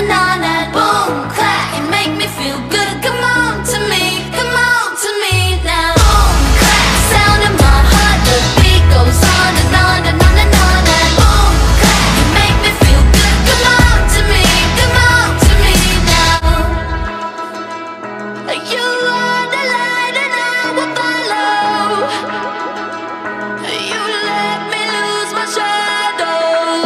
na na. Boom, clap, you make me feel good. Come on to me, come on to me now. Boom, clap, sound of my heart, the beat goes on and on and on and on. And boom, clap, you make me feel good. Come on to me, come on to me now. You are the light and I will follow. You let me lose my shadow.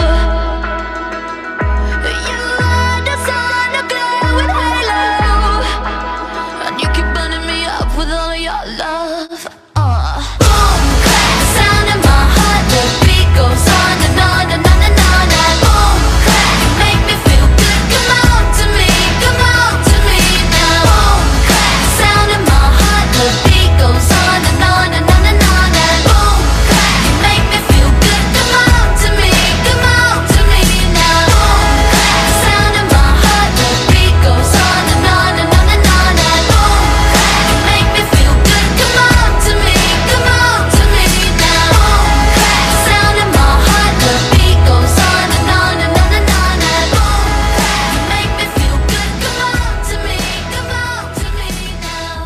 You are the sun, a glowing halo, and you keep burning me up with all of your love. Boom, clap, sound in my heart, the beat goes on and on and on and on. And boom, clap, you make me feel good. Come on to me, come on to me now. Boom, clap, sound in my heart, the beat goes on and on and on and on. And boom, clap, you make me feel good. Come on to me, come on to me now. Boom, clap, sound in my heart, the beat goes on and on and on and on. And boom, clap, you make me feel good. Come on to me, come on to me now. Boom, clap, sound in my heart, the beat goes on and on and on and on. And boom, clap, you make me feel good. Come on to me, come on to me now.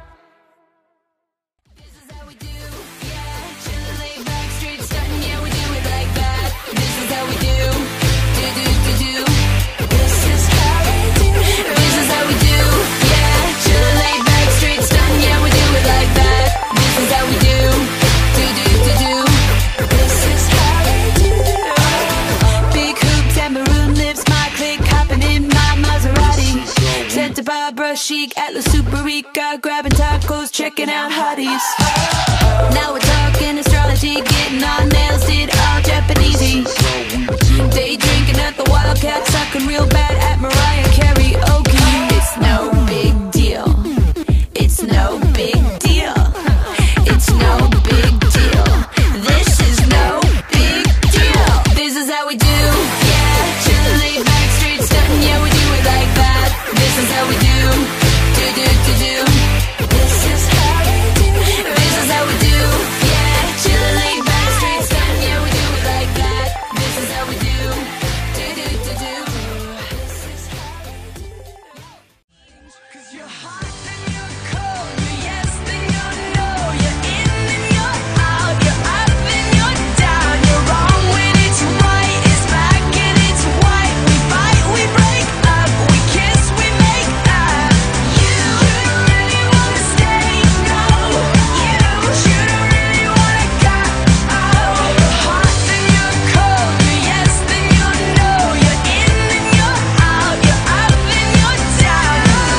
This is how we do, yeah. Chillin', laid back, straight stuntin', yeah, we do it like that. This is how we do, do do do do. This is how we do. This is how we do, yeah. Chillin', laid back, straight stuntin', yeah, we do it like that. This is how we do, do do do do. This is how we do. Big hoops and maroon lips, my click hopping in my Maserati. Santa Barbara chic, Atlas Super Rica, grabbing tacos, checking out hotties. Now we're talking astrology, getting our nails did all Japanesey. Day drinking at the Wildcat, sucking real bad at Mariah karaoke. It's no big deal. It's no big deal. It's no big deal. This is no big deal. This is how we do, yeah. Chillin', laid back, straight stuntin', yeah, we do it like that. This is how we do, do do do do. This is how we do. This is how we do, yeah. Chillin', laid back, straight stuntin', yeah, we do it like that. This is how we do, do do do do. This is how we do. 'Cause you're hot and you're cold, you're yes then you're no, you're in and you're out, you're up and you're down, you're wrong when it's right, it's black and it's white. We fight, we break up, we kiss, we make up. You really wanna stay, no. You don't really wanna go. You're hot then you're cold, you're yes then you're no, you're in and you're out, you're up and you're down.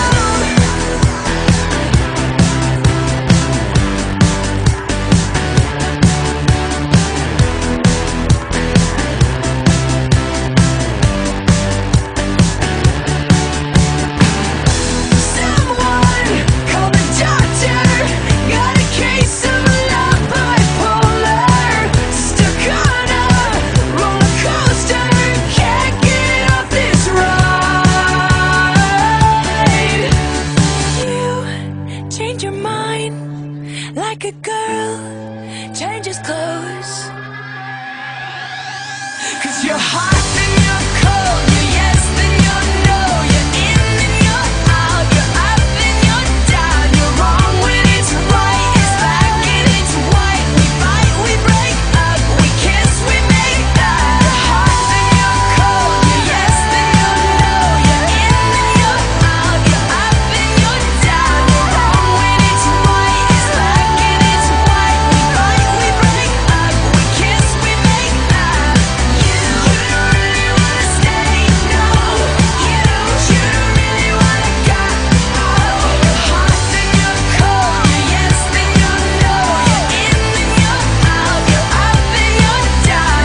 Someone call the doctor. Got a case of love bipolar. Stuck on a roller coaster. Can't get off this ride. You change your mind like a girl changes clothes. 'Cause you're hot and you're cold, you're yes then you're no, you're in and you're out, you're up and you're down, you're wrong when it's right, it's black and it's white. We fight, we break up, we kiss, we make up. You're hot then you're cold, you're yes then you're no, you're in and you're out, you're up and you're down, you're wrong when it's right, it's black and it's white. We fight, we break up, we kiss, we make up. You don't really wanna stay, no. You don't really wanna go. You're hot then you're cold, you're yes then you're no, you're in and you're out, you're up and you're down.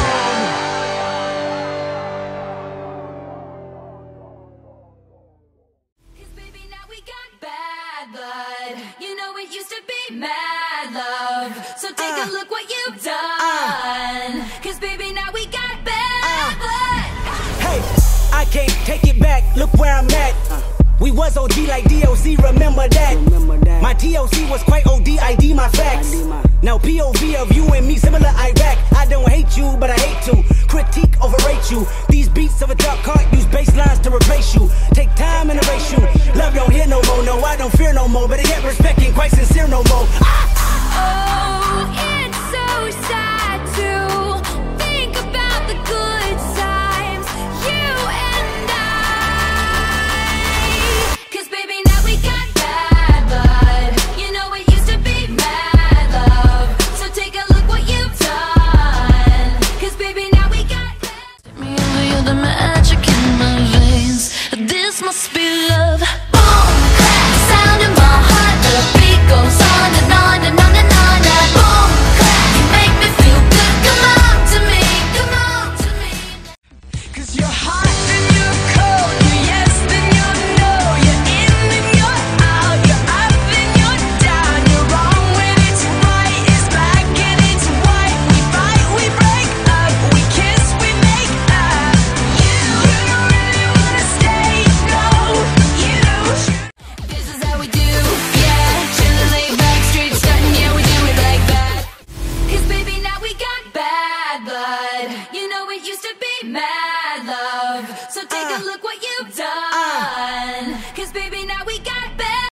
'Cause baby now we got bad blood. You know it used to be mad love. So take a look what you've done. 'Cause baby now we got bad blood. Hey, I can't take it back, look where I'm at. We was OG like DOC, remember that. My TOC was quite OD, ID my facts. Now POV of you and me, similar Iraq. I don't hate you, but I hate to critique overrate you. These beats of a dark heart use bass lines to replace you. Take time and erase you. Love don't hear no more, no, I don't fear no more. But I get respect ain't quite sincere no more. Oh, it's so sad to think about the good times, you and I. 'Cause baby, now we got bad blood. You know it used to be mad love. So take a look what you've done. 'Cause baby, now we got bad. Me over you, the magic in my veins. This must be love. Boom, crack, sound in my heart. The beat goes on and on and on and on. And boom, crack, you make me feel good. Come on to me, come on to me. 'Cause you're hot and you're cold, you're yes then you're no, you're in and you're out, you're up and you're down, you're wrong when it's right, it's black and it's white, we fight, we break up, we kiss, we make up. You don't really wanna stay, no, you. This is how we do, yeah. Chillin', laid back, straight stuntin', yeah, we do it like that. 'Cause baby, now we got bad blood. You know it used to be mad